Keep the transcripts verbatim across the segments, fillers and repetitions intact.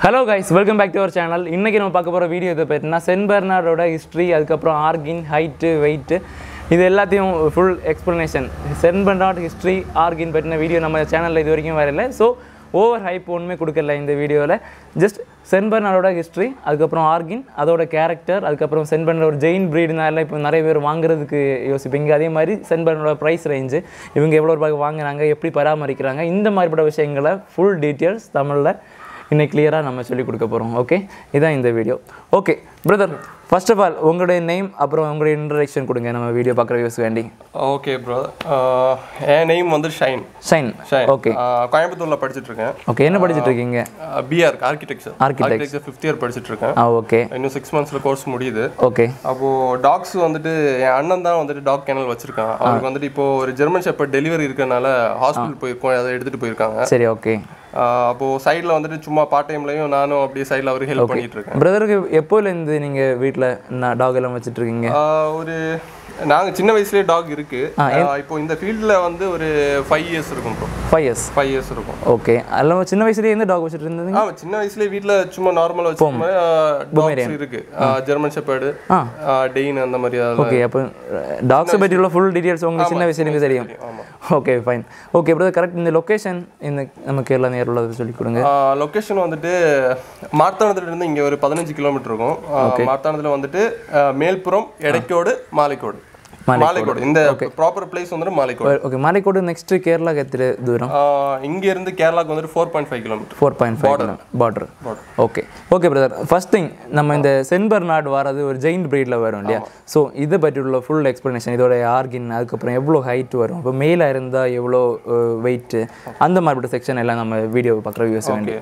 Hello guys, welcome back to our channel. இன்னைக்கு நம்ம பார்க்க போற வீடியோ இத பத்தினா சென் பெர்னார்டோட ஹிஸ்டரி, அதுக்கு அப்புறம் ஆர்கின், ஹைட், வெயிட் இது எல்லாத்தையும் full explanation. Saint Bernard history, ஆர்கின் பத்தின வீடியோ நம்ம சேனல்ல இது வரைக்கும் வரல. சோ ஓவர் ஹைப் ஒண்ணுமே கொடுக்கல இந்த வீடியோல. ஜஸ்ட் சென் பெர்னார்டோட ஹிஸ்டரி, அதுக்கு அப்புறம் ஆர்கின், அதோட கேரக்டர், அதுக்கு அப்புறம் சென் பெர்னார்ட் ஒரு ஜெயின் பிரீட்னால இப்போ நிறைய பேர் வாங்குறதுக்கு யோசிப்பீங்க. அதே மாதிரி சென் பெர்னார்டோட பிரைஸ் ரேஞ்ச், இவங்க எவ்வளவு ரூபாய்க்கு வாங்குறாங்க, எப்படி பராமரிக்கிறாங்க, இந்த மாதிரிப்பட்ட விஷயங்களை ஃபுல் டீடைல்ஸ் தமிழ்ல இன்னைக்கு கிளியரா நம்ம சொல்லி கொடுக்க போறோம். ஓகே, இதான் இந்த video. Okay brother, first of all உங்களுடைய நேம் அப்புறம் உங்களுடைய இன்ட்ரோடக்ஷன் கொடுங்க நம்ம வீடியோ பார்க்குற வியூஸ் வேண்டி. ஓகே ப்ரோ, என் நேம் வந்து ஷைன். ஷைன் ஷைன் ஓகே. கோயம்புத்தூர்ல படிச்சிட்டு இருக்கேன். ஓகே, என்ன படிச்சிட்டு இருக்கீங்க? B R architecture. Architecture fifth year படிச்சிட்டு இருக்கேன். Ah okay. இன்னும் சிக்ஸ் மந்த்ஸ்ல கோர்ஸ் முடியுது. ஓகே. அப்போ டாக்ஸ் வந்துட்டு என் அண்ணன் தான் வந்துட்டு டாக் கேனல் வச்சிருக்கான். அவருக்கு வந்துட்டு இப்போ ஒரு ஜெர்மன் ஷெப்பர்ட் டெலிவரி இருக்கனால ஹாஸ்பிட்டல் போய் அதை எடுத்துட்டு போயிருக்காங்க. சரி ஓகே. அப்போ சைடில் வந்துட்டு சும்மா பார்ட் டைம்லையும் நானும் அப்படியே சைடில் அவருக்கு ஹெல்ப் பண்ணிட்டு இருக்கேன். பிரதருக்கு எப்போலேருந்து நீங்கள் வீட்டில் டாக் எல்லாம் வச்சுட்டு இருக்கீங்க? ஒரு நாங்கள் சின்ன வயசுலேயே டாக் இருக்கு. இப்போ இந்த ஃபீல்டில் வந்து ஒரு ஃபைவ் இயர்ஸ் இருக்கும் bro. Five years five years இருக்கும். ஓகே. அதில் சின்ன வயசுலேயே எந்த டாக் வச்சுட்டு இருந்தது? ஆ, சின்ன வயசுலேயே வீட்டில் சும்மா நார்மலாக வச்சுருக்கோம். டாக்ஸ் இருக்கு, ஜெர்மன் ஷெப்பர்டு, டெயின் அந்த மாதிரி. ஓகே, அப்போ டாக்ஸை பற்றி உள்ள ஃபுல் டீடைல்ஸ் உங்களுக்கு சின்ன வயசுலேருந்து தெரியும். Okay fine. Okay brother, correct. இந்த லொக்கேஷன் இந்த நம்ம கேரளா நேரில் உள்ளதை சொல்லி கொடுங்க. லொக்கேஷன் வந்துட்டு மார்த்தானத்துலேருந்து இங்கே ஒரு பதினஞ்சு கிலோமீட்டர் இருக்கும். மார்த்தானத்தில் வந்துட்டு மேல்புறம், எடைக்கோடு, மாலைக்கோடு. மாலைக்கோடு இந்த ப்ராப்பர் பிளேஸ் வந்துட்டு மாலைக்கோடு. ஓகே, மாலைக்கோடு நெக்ஸ்ட் கேரளாக்கு எத்தனை தூரம்? இங்க இருந்து கேரளாக்கு வந்துட்டு four point five kilometre. Four point five border. Okay okay brother, first thing நம்ம இந்த சென் பெர்னார்ட் வரது ஒரு ஜெயின் பிரீட்ல வரும் இல்லையா? ஸோ இதை பற்றி உள்ள ஃபுல் எக்ஸ்பிளனேஷன், இதோட ஆர்கின், அதுக்கப்புறம் எவ்வளோ ஹைட் வரும், இப்போ மேலாக இருந்தால் எவ்வளோ வெயிட், அந்த மாதிரிப்பட்ட செக்ஷன் எல்லாம் நம்ம வீடியோ பார்க்குற வியூஸ் வேண்டிய.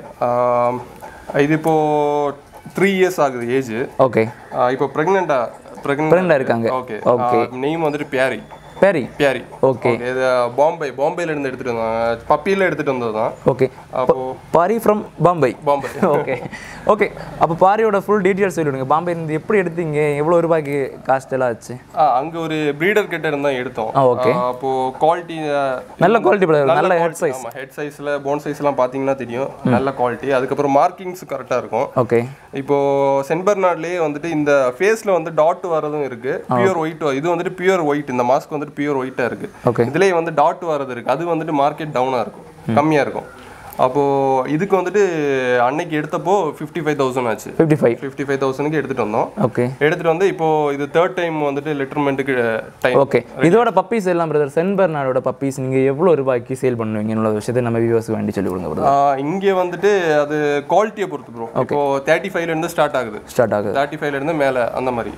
இது இப்போ த்ரீ இயர்ஸ் ஆகுது ஏஜ். ஓகே. இப்போ ப்ரெக்னெண்டா பிரெக்னென்ட் இருக்காங்க. Okay okay. நேம் வந்துட்டு பியாரி. பியாரி பியாரி ஓகே. இது பாம்பே பாம்பேல இருந்து எடுத்துட்டு வந்தாங்க. பப்பியில எடுத்துட்டு வந்தது தான். ஓகே. அப்போ Pari from Bombay. Bombay okay okay. அப்போ பாரியோட ஃபுல் டீடைல்ஸ் சொல்லிடுங்க. பாம்பே இருந்து எப்படி எடுத்தீங்க, எவ்வளோ ரூபாய்க்கு காஸ்ட் எல்லாம் ஆச்சு? அங்கே ஒரு ப்ரீடர் கிட்ட இருந்தா எடுத்தோம். ஓகே. அப்போ குவாலிட்டி நல்ல குவாலிட்டி பிரதர், நல்ல ஹெட் சைஸ். ஆமா, ஹெட் சைஸ்ல போன் சைஸ் எல்லாம் பாத்தீங்கன்னா தெரியும், நல்ல குவாலிட்டி. அதுக்கப்புறம் மார்க்கிங்ஸ் கரெக்டா இருக்கும். ஓகே. இப்போ சென் பெர்னார்ட்லயே வந்துட்டு இந்த ஃபேஸ்ல வந்து டாட் வரதும் இருக்கு, பியூர் ஒயிட். இது வந்துட்டு பியூர் ஒயிட். இந்த மாஸ்க் வந்துட்டு பியூர் ஒயிட்டா இருக்கு. இதுலயே வந்து டாட் வரது இருக்கு. அது வந்துட்டு மார்க்கெட் டவுனா இருக்கும், கம்மியா இருக்கும். அப்போ இதுக்கு வந்துட்டு அன்னைக்கு எடுத்தப்போ ஃபிஃப்டி ஃபைவ் தௌசண்ட் ஆச்சு. ஃபிஃப்டி ஃபைவ் ஃபிஃப்டி ஃபைவ் தௌசண்ட்க்கு எடுத்துட்டு வந்தோம். ஓகே. எடுத்துட்டு வந்து இப்போ இது தேர்ட் டைம் வந்துட்டு லிட்டர்மெண்ட்டுக்கு டைம். ஓகே. இதோட பப்பீஸ் எல்லாம் பிரதர், சென் பெர்னார்டோட பப்பீஸ் நீங்க எவ்வளவு ரூபாய்க்கு சேல் பண்ணுவீங்க என்னோட விஷயத்தை நம்ம வியூவர்ஸ்க்கு வேண்டி சொல்லி கொடுங்க பிரதர். இங்கே வந்துட்டு அது குவாலிட்டியை பொறுத்து ப்ரோ. இப்போ தேர்ட்டி ஃபைவ்ல இருந்து ஸ்டார்ட் ஆகுது. ஸ்டார்ட் ஆகுது தேர்ட்டி ஃபைவ்ல இருந்து மேலே அந்த மாதிரி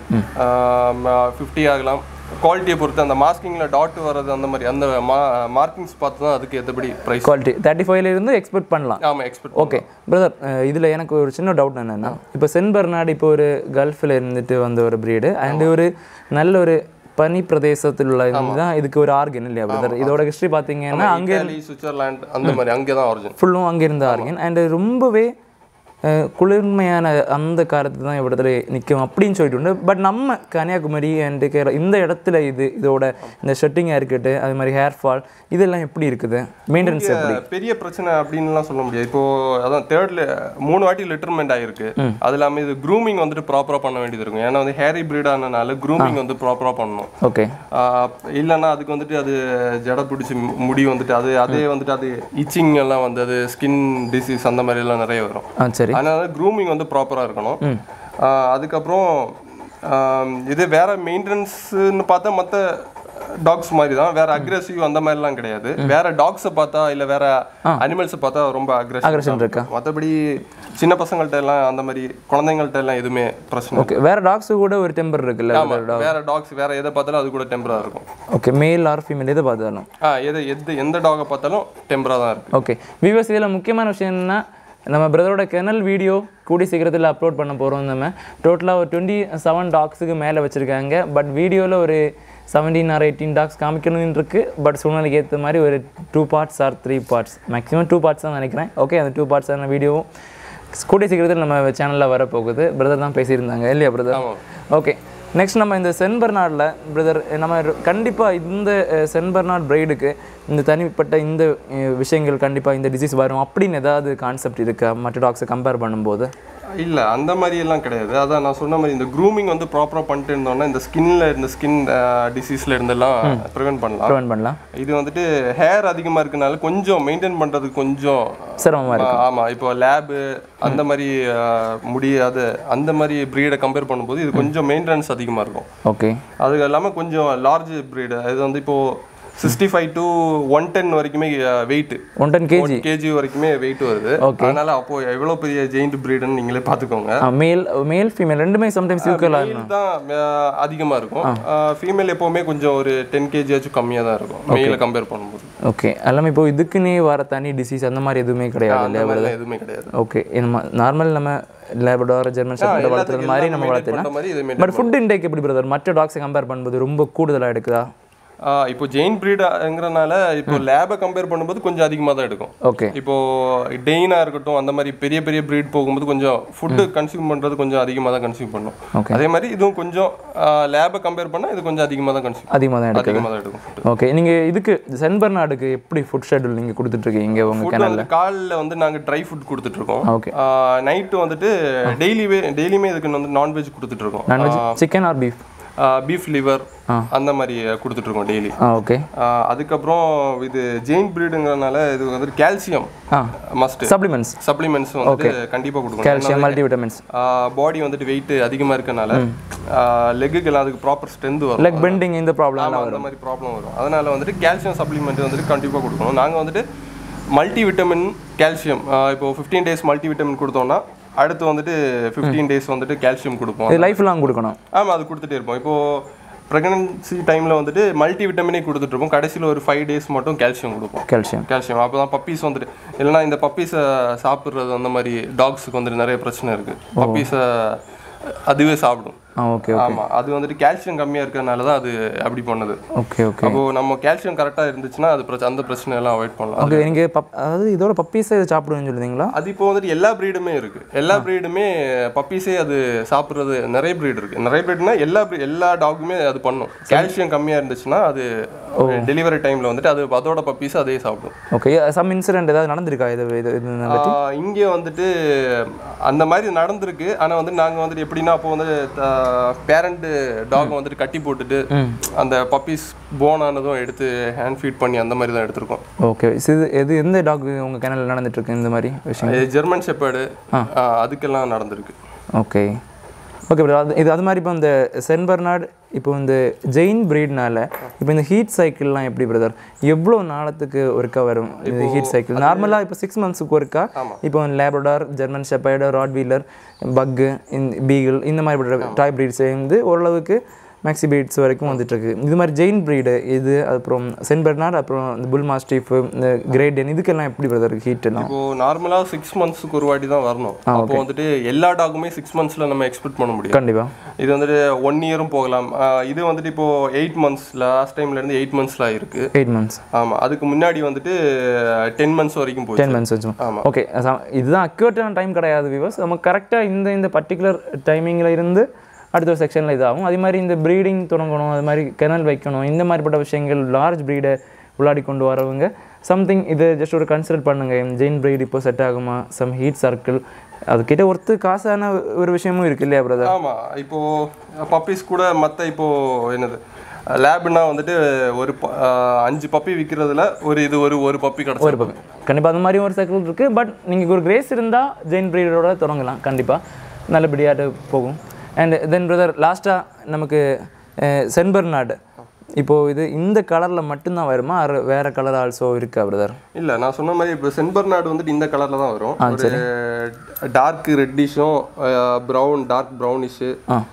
ஃபிஃப்டி ஆகலாம். குவாலிட்டியை பொறுத்து அந்த மாஸ்கிங்ல டாட் வரது அந்த மாதிரி அந்த மார்க்கிங்ஸ் பார்த்து தான் அதுக்கு ஏற்றபடி ப்ரைஸ். குவாலிட்டி தேர்ட்டி ஃபைவ்ல இருந்து எக்ஸ்பெக்ட் பண்ணலாம். ஆமாம், எக்ஸ்பெக்ட். ஓகே பிரதர், இதில் எனக்கு ஒரு சின்ன டவுட் என்னென்னா, இப்போ சென் பெர்னார்ட் இப்போ ஒரு கல்ஃபில் இருந்துட்டு வந்த ஒரு ப்ரீடு அண்ட் ஒரு நல்ல ஒரு பனி பிரதேசத்தில் உள்ள தான் இதுக்கு ஒரு ஆர்கன் இல்லையா பிரதர்? இதோட ஹிஸ்ட்ரி பார்த்தீங்கன்னா அங்கே சுவிட்சர்லாந்து அந்த மாதிரி அங்கே தான் ஆரிஜின், ஃபுல்லும் அங்கே இருந்த ஆர்கன் அண்ட் ரொம்பவே குளிர்மையான அந்த காலத்து தான் இடத்துல நிற்கும் அப்படின்னு சொல்லிட்டு உண்டு. பட் நம்ம கன்னியாகுமரி அண்டு கேரளா இந்த இடத்துல இது இதோட இந்த ஷெட்டிங்காக இருக்கட்டு, அது மாதிரி ஹேர் ஃபால் இதெல்லாம் எப்படி இருக்குது, மெயின்டெனன்ஸ் எப்படி? பெரிய பிரச்சனை அப்படின்லாம் சொல்ல முடியாது. இப்போ அதான் தேர்ட்ல மூணு வாட்டி லிட்டர்மெண்ட் ஆகிருக்கு. அது இல்லாமல் இது க்ரூமிங் வந்துட்டு ப்ராப்பராக பண்ண வேண்டியது இருக்கும். ஏன்னா வந்து ஹேரி ப்ரீட் ஆனனால க்ரூமிங் வந்து ப்ராப்பராக பண்ணணும். ஓகே. இல்லைன்னா அதுக்கு வந்துட்டு அது ஜட பிடிச்சி முடி வந்துட்டு அது அதே வந்துட்டு அது இச்சிங் எல்லாம் வந்து அது ஸ்கின் டிசீஸ் அந்த மாதிரி எல்லாம் நிறைய வரும். சரி, அதனால க்ரூமிங் வந்து ப்ராப்பராக இருக்கணும். அதுக்கப்புறம் இது வேற மெயின்டெனன்ஸ்ன்னு பார்த்தா மற்ற டாக்ஸ் மாதிரி தான், வேற அக்ரெசிவ் அந்த மாதிரிலாம் கிடையாது. வேற டாக்ஸை பார்த்தா இல்லை வேற அனிமல்ஸை பார்த்தா ரொம்ப அக்ரெசிவ் இருக்கா. மற்றபடி சின்ன பசங்கள்ட்ட எல்லாம் அந்த மாதிரி குழந்தைங்கள்ட்ட எல்லாம் எதுவுமே பிரச்சனை. ஓகே. வேற டாக்ஸ் கூட ஒரு டெம்பர் இருக்குல்ல? வேற டாக்ஸ் வேற எதை பார்த்தாலும் அது கூட டெம்பரா இருக்கும். ஓகே. மேல் ஆர் ஃபீமேல் எதை பார்த்தாலும் ஆ எது எது எந்த டாகை பார்த்தாலும் டெம்பரா தான் இருக்கு. ஓகே வியூவர்ஸ், இதில் முக்கியமான விஷயம் என்னன்னா, நம்ம பிரதரோட கெனல் வீடியோ கூடி சீக்கிரத்தில் அப்லோட் பண்ண போகிறோம். நம்ம டோட்டலாக ஒரு டுவெண்ட்டி செவன் டாக்ஸுக்கு மேலே வச்சுருக்காங்க. பட் வீடியோவில் ஒரு செவன்டீன் ஆர் எயிட்டீன் டாக்ஸ் காமிக்கணும்னு இருக்குது. பட் சூழ்நிலைக்கு ஏற்ற மாதிரி ஒரு two parts or three parts maximum two parts தான் நினைக்கிறேன். ஓகே, அந்த டூ பார்ட்ஸான வீடியோவும் கூடிய சீக்கிரத்தில் நம்ம சேனலில் வரப்போகுது. பிரதர் தான் பேசியிருந்தாங்க இல்லையா பிரதர்? ஓகே. நெக்ஸ்ட் நம்ம இந்த சென் பெர்னார்டில் பிரதர் நம்ம கண்டிப்பாக இந்த சென் பெர்னார்ட் பிரைடுக்கு இந்த தனிப்பட்ட இந்த விஷயங்கள் கண்டிப்பாக இந்த டிசீஸ் வரும் அப்படின்னு ஏதாவது கான்செப்ட் இருக்கா மற்ற டாக்ஸை கம்பேர் பண்ணும்போது? இல்லை, அந்த மாதிரி எல்லாம் கிடையாது. அதான் நான் சொன்ன மாதிரி இந்த க்ரூமிங் வந்து ப்ராப்பராக பண்ணிட்டு இருந்தோம்னா இந்த ஸ்கின்ல இந்த ஸ்கின் டிசீஸ்ல இருந்தெல்லாம் ப்ரிவென்ட் பண்ணலாம் ப்ரிவென்ட் பண்ணலாம். இது வந்துட்டு ஹேர் அதிகமாக இருக்கனால கொஞ்சம் மெயின்டைன் பண்ணுறதுக்கு கொஞ்சம் சிரமமாக இருக்கு. ஆமாம், இப்போ லேபு அந்த மாதிரி முடியாத அந்த மாதிரி ப்ரீடை கம்பேர் பண்ணும்போது இது கொஞ்சம் மெயின்டெனன்ஸ் அதிகமாக இருக்கும். ஓகே. அது இல்லாமல் கொஞ்சம் லார்ஜ் ப்ரீடு, அது வந்து இப்போது sixty five to one ten வரைக்குமே weight one ten KG KG வரைக்குமே வெயிட் வருது. அதனால அப்போ எவ்வளோ பெரிய ஜெயிண்ட் ப்ரீடுன்னு நீங்களே பார்த்துக்கோங்க. மேல் மேல் ஃபீமேல் ரெண்டுமே சம்டைம்ஸ் ஈக்குவலாக இருக்கும். தான் அதிகமாக இருக்கும். ஃபீமேல் எப்போவுமே கொஞ்சம் ஒரு டென் கேஜி ஆச்சும் கம்மியாக தான் இருக்கும் மேல கம்பேர் பண்ணும்போது. ஓகே. எல்லாமே இப்போ இதுக்குன்னே வர தனி டிசீஸ் அந்த மாதிரி எதுவுமே கிடையாது இல்லையா? எதுவுமே கிடையாது. ஓகே. நம்ம நார்மல் நம்ம லேபடார் ஜெர்மன் ஷெப்பர்ட் வளர்த்துறது மாதிரி நம்ம வளர்த்துலாம். பட் ஃபுட் இன்டேக் எப்படி பிரதர் மற்ற டாக்ஸை கம்பேர் பண்ணும்போது ரொம்ப கூடுதலாக எடுக்குதா? இப்போ ஜெயின் ப்ரீடுங்கிறனால இப்போ லேபை கம்பேர் பண்ணும்போது கொஞ்சம் அதிகமாக தான் எடுக்கும். ஓகே. இப்போ டெயினாக இருக்கட்டும் அந்த மாதிரி பெரிய பெரிய ப்ரீட் போகும்போது கொஞ்சம் ஃபுட்டு கன்சியூம் பண்ணுறது கொஞ்சம் அதிகமாக தான் கன்சியூம் பண்ணும். அதே மாதிரி இதுவும் கொஞ்சம் லேபை கம்பேர் பண்ணால் இது கொஞ்சம் அதிகமாக தான் கன்சியூம் அதிகமாக தான் எடுக்கும் அதிகமாக தான் எடுக்கும். ஓகே. நீங்கள் இதுக்கு சென் பெர்னார்டுக்கு எப்படி ஃபுட் ஷெட்யூல் நீங்கள் கொடுத்துட்ருக்கீங்க உங்கள் சேனலில்? காலில் வந்து நாங்கள் ட்ரை ஃபுட் கொடுத்துட்ருக்கோம். ஓகே. நைட்டு வந்துட்டு டெய்லிவே டெய்லியுமே இதுக்கு வந்து நான்வெஜ் கொடுத்துட்ருக்கோம். Non veg chicken or beef? Beef liver அந்த மாதிரி கொடுத்துட்ருக்கோம் டெய்லி. ஓகே. அதுக்கப்புறம் இது ஜெயின் ப்ரீடுங்கிறதுனால இது வந்து கால்சியம் மஸ்ட் சப்ளிமெண்ட்ஸ் சப்ளிமெண்ட்ஸ் வந்து கண்டிப்பாக கொடுக்கணும். Calcium multi vitamins. பாடி வந்துட்டு வெயிட் அதிகமாக இருக்கனால லெக்குக்கெல்லாம் அதுக்கு ப்ராப்பர் ஸ்ட்ரென்த் வரும். லெக் பெண்டிங் இந்த ப்ராப்ளம் அந்த மாதிரி ப்ராப்ளம் வரும். அதனால வந்துட்டு கால்சியம் சப்ளிமெண்ட் வந்துட்டு கண்டிப்பாக கொடுக்கணும். நாங்கள் வந்துட்டு மல்டி விட்டமின் கால்சியம் இப்போ ஃபிஃப்டீன் டேஸ் மல்டி விட்டமின் கொடுத்தோம்னா அடுத்து வந்துட்டு ஃபிஃப்டீன் டேஸ் வந்துட்டு கால்சியம் கொடுப்போம். லைஃப் லாங் கொடுக்கணும். ஆமாம், அது கொடுத்துட்டே இருப்போம். இப்போது ப்ரெக்னன்சி டைமில் வந்துட்டு மல்டி விட்டமினே கொடுத்துட்ருப்போம். கடைசியில் ஒரு ஃபைவ் டேஸ் மட்டும் கால்சியம் கொடுப்போம். கால்சியம் கால்சியம் அப்போ தான் பப்பீஸ் வந்துட்டு இல்லைனா இந்த பப்பீஸை சாப்பிட்றது அந்த மாதிரி டாக்ஸுக்கு வந்துட்டு நிறைய பிரச்சனை இருக்குது. பப்பீஸை அதுவே சாப்பிடும். ஓகே. ஆமாம், அது வந்துட்டு கால்சியம் கம்மியாக இருக்கிறதுனால தான் அது அப்படி பண்ணுது. ஓகே. ஓகே. அப்போ நம்ம கால்சியம் கரெக்டாக இருந்துச்சுன்னா அது பிரச்சனை அந்த பிரச்சனை எல்லாம் அவாய்ட் பண்ணலாம். ஓகே. நீங்கள் பப் அதாவது இதோட பப்பீஸை சாப்பிடுவேன்னு சொல்லுவீங்களா? அது இப்போ வந்துட்டு எல்லா ப்ரீடுமே இருக்குது. எல்லா ப்ரீடுமே பப்பீஸே அது சாப்பிட்றது நிறைய ப்ரீடு இருக்குது. நிறைய ப்ரீடுனா எல்லா எல்லா டாக்குமே அது பண்ணும். கால்சியம் கம்மியாக இருந்துச்சுன்னா அது டெலிவரி டைமில் வந்துட்டு அது அதோட பப்பீஸ் அதே சாப்பிடும். ஓகே. சம் இன்சிடென்ட் ஏதாவது நடந்திருக்கா இது இது இங்கே வந்துட்டு அந்த மாதிரி நடந்திருக்கு. ஆனால் வந்து நாங்கள் வந்துட்டு எப்படின்னா அப்போ வந்து பேரண்ட் டாக் வந்துட்டு கட்டி போட்டுட்டு அந்த பப்பீஸ் போன் ஆனதும் எடுத்து ஹேண்ட் ஃபீட் பண்ணி அந்த மாதிரி தான் எடுத்திருக்கோம். ஓகே. இது எது எந்த டாக் உங்கள் கிணல் நடந்துட்டு இருக்கு இந்த மாதிரி விஷயம்? ஜெர்மன் ஷெப்பர்டு அதுக்கெல்லாம் நடந்திருக்கு. ஓகே. Okay bro. அது இது அது மாதிரி இப்போ இந்த சென் பெர்னார்ட் இப்போ இந்த ஜெயின் ப்ரீட்னால இப்போ இந்த ஹீட் சைக்கிள்லாம் எப்படி பிரதர் எவ்வளோ நாளத்துக்கு ஒருக்கா வரும் இந்த ஹீட் சைக்கிள்? நார்மலாக இப்போ சிக்ஸ் மந்த்ஸுக்கு ஒருக்கா இப்போ Labrador German shepherd Rottweiler pug beagle இந்த மாதிரி டாய் ப்ரீட்ஸ் வந்து ஓரளவுக்கு மேக்ஸி பீட்ஸ் வரைக்கும் வந்துட்டுருக்கு. இது மாதிரி ஜெயின் ப்ரீடு இது அப்புறம் சென் பெர்னார்ட் அப்புறம் இந்த புல் மாஸ்டிஃப் இந்த கிரேட் இதுக்கெல்லாம் எப்படி பிரதர் ஹீட் எல்லாம்? இப்போ நார்மலாக சிக்ஸ் மந்த்ஸுக்கு ஒரு வாட்டி தான் வரணும். அப்போ வந்துட்டு எல்லா டாக்குமே சிக்ஸ் மந்த்ஸில் நம்ம எக்ஸ்பெக்ட் பண்ண முடியும். கண்டிப்பாக இது வந்துட்டு ஒன் இயரும் போகலாம். இது வந்துட்டு இப்போ எயிட் மந்த்ஸ் லாஸ்ட் டைம்லேருந்து எயிட் மந்த்ஸில் இருக்குது. எயிட் மந்த்ஸ் ஆமாம். அதுக்கு முன்னாடி வந்துட்டு டென் மந்த்ஸ் வரைக்கும் போய் டென் மந்த்ஸ் வச்சு. ஆமாம். ஓகே. இதுதான் அக்யூரேட்டான டைம் கிடையாது வியூவர்ஸ். நம்ம கரெக்டாக இந்த இந்த பர்டிகுலர் டைமிங்கில் இருந்து அடுத்த ஒரு செக்ஷனில் இதாகும். அதே மாதிரி இந்த ப்ரீடிங் தொடங்கணும், அது மாதிரி கெனல் வைக்கணும், இந்த மாதிரிப்பட்ட விஷயங்கள் லார்ஜ் ப்ரீடை உள்ளாடி கொண்டு வரவங்க சம்திங் இது ஜஸ்ட் ஒரு கன்சிடர் பண்ணுங்கள். ஜெயின் ப்ரீட் இப்போ செட் ஆகுமா? சம் ஹீட் சர்க்கிள் அதுக்கிட்ட ஒருத்து காசான ஒரு விஷயமும் இருக்குது இல்லையா பிரதர்? ஆமாம். இப்போது பப்பீஸ் கூட மற்ற இப்போது என்னது லேப்னா வந்துட்டு ஒரு அஞ்சு பப்பி விற்கிறதுல ஒரு இது ஒரு ஒரு பப்பி கிடச்சி ஒரு பப்பி கண்டிப்பாக அந்த மாதிரி ஒரு சர்க்கிள் இருக்குது. பட் நீங்கள் ஒரு கிரேஸ் இருந்தால் ஜெயின் ப்ரீடோட தொடங்கலாம். கண்டிப்பாக நல்லபடியாக போகும். அண்ட் தென் பிரதர் லாஸ்ட்டாக நமக்கு சென் பெர்னார்ட் இப்போது இது இந்த கலரில் மட்டும்தான் வருமா? வேறு கலர் ஆல்சோ இருக்கா பிரதர்? இல்லை, நான் சொன்ன மாதிரி இப்போ சென் பெர்னார்ட் வந்துட்டு இந்த கலரில் தான் வரும். ஒரு டார்க் ரெட்டிஷும் ப்ரௌன் டார்க் ப்ரௌனிஷு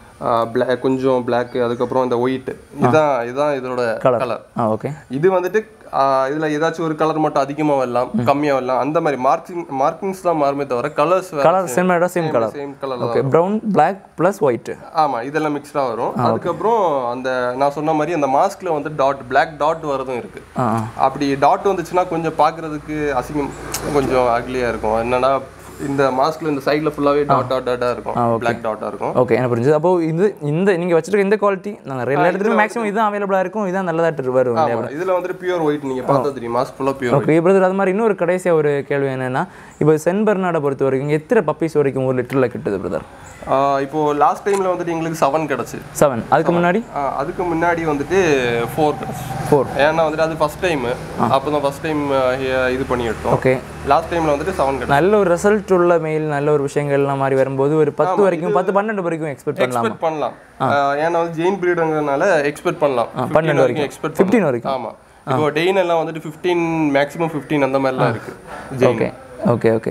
பிளாக் கொஞ்சம் பிளாக் அதுக்கப்புறம் இந்த ஒயிட் இதுதான் இதுதான் இதோட கலர். ஓகே. இது வந்துட்டு இதில் ஏதாச்சும் ஒரு கலர் மட்டும் அதிகமாக வரலாம் கம்மியாக வரலாம் அந்த மாதிரி மார்க்கிங் மார்க்கிங்ஸ் தான் மாறுமே தவிர colours colour same same colour same colour. Okay. Brown black plus white. ஆமாம், இதெல்லாம் மிக்ஸ்டாக வரும். அதுக்கப்புறம் அந்த நான் சொன்ன மாதிரி அந்த மாஸ்கில் வந்து டாட் பிளாக் டாட் வரதும் இருக்குது. அப்படி டாட் வந்துச்சுன்னா கொஞ்சம் பார்க்குறதுக்கு அசிங்கம் கொஞ்சம் அக்லியாக இருக்கும். என்னன்னா இந்த மாஸ்க்ல இந்த சைடுல ஃபுல்லாவே டாட் டாட் டாட்டா இருக்கும் பிளாக் டாட்டா இருக்கும் ஓகே எனக்கு புரிஞ்சது அப்போ இது இந்த நீங்க வச்சிருக்க இந்த குவாலிட்டி நாங்க எல்லா இடத்துலயும் மேக்ஸிமம் இதுதான் அவைலபிளா இருக்கும் இதுதான் நல்லதா வரும் இதுல வந்து பியூர் ஒயிட் நீங்க பார்த்தா தெரியும் மாஸ்க் ஃபுல்லா பியூர் ஓகே பிரதர் அது மாதிரி இன்னொரு கடைசியா ஒரு கேள்வி என்னன்னா இப்போ சென் பெர்னார்டை பொறுத்த வரைக்கும் எத்தனை பப்பீஸ் வரைக்கும் ஒரு லிட்டர்ல கிட்டுது பிரதர் இப்போ லாஸ்ட் டைம்ல வந்துட்டு எங்களுக்கு செவன் கிடச்சு செவன் அதுக்கு முன்னாடி அதுக்கு முன்னாடி வந்துட்டு ஃபோர் கிடச்சு ஃபோர் ஏன்னா வந்துட்டு அது ஃபர்ஸ்ட் டைம் அப்பதான் ஃபர்ஸ்ட் டைம் இது பண்ணி எடுத்தோம் ஓகே லாஸ்ட் டைம்ல வந்துட்டு செவன் கிடச்சு நல்ல ஒரு ரிசல்ட் உள்ள மெயில் நல்ல ஒரு விஷயங்கள்லாம் மாதிரி வரும்போது ஒரு பத்து வரைக்கும் பத்து பன்னெண்டு வரைக்கும் எக்ஸ்பெக்ட் பண்ணலாம் எக்ஸ்பெக்ட் பண்ணலாம் ஏன்னா வந்து ஜெயின் பிரீடுங்கிறதுனால எக்ஸ்பெக்ட் பண்ணலாம் பன்னெண்டு வரைக்கும் எக்ஸ்பெக்ட் ஃபிஃப்டீன் வரைக்கும் ஆமா இப்போ டெயின் எல்லாம் வந்துட்டு ஃபிஃப்டீன் மேக்ஸிமம் ஃபிஃப்டீன் அந்த மாதிரிலாம் இருக்கு ஓகே ஓகே ஓகே